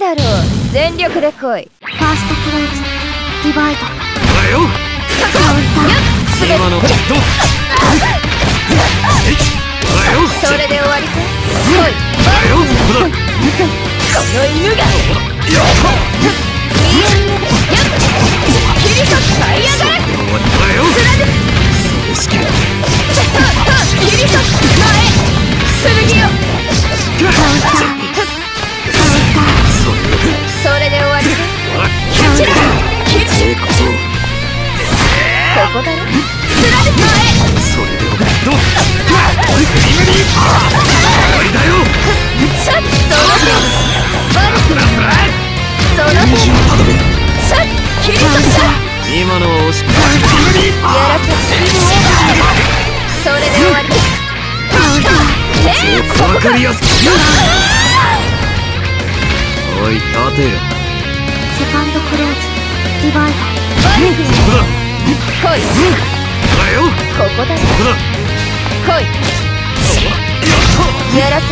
だろう。全力で来い。 ファーストクローズディバイド。 おはよう。 カウンター。 今のどう。おはよう。 それで終わりか。来い。 おはよう。ほら。 この犬が。 よっ。 キリト使いやがれ。 おはよう。それしきる。 キリト前。剣よ。 カウンター。 それで終わりか。 カウンター。 成功。 ここだろ。 それでどう。終わりだよ。 シャッ。その手。シャッ。キリトシャッ。 今のは惜しくない。 やらせ。それで終わりか。 わかりやすく。おい立て。 セカンドクローズディバイド。 来い。 おはよう。 ここだろ。来い。やらせ。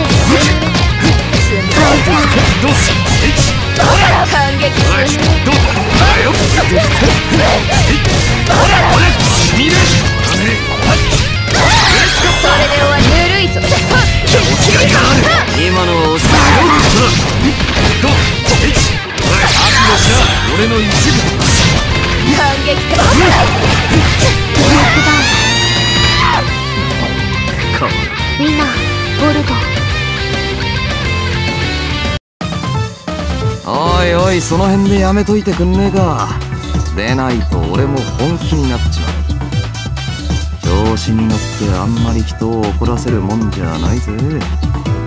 どう。 感激する。 どう。おはよう。見れ。 それで終わり。ぬるいぞ。 今のは惜しくない。どう。俺の一部。 感激か。 みんなボルト。 おいおい、その辺でやめといてくんねえか。でないと俺も本気になっちまう。調子に乗ってあんまり人を怒らせるもんじゃないぜ。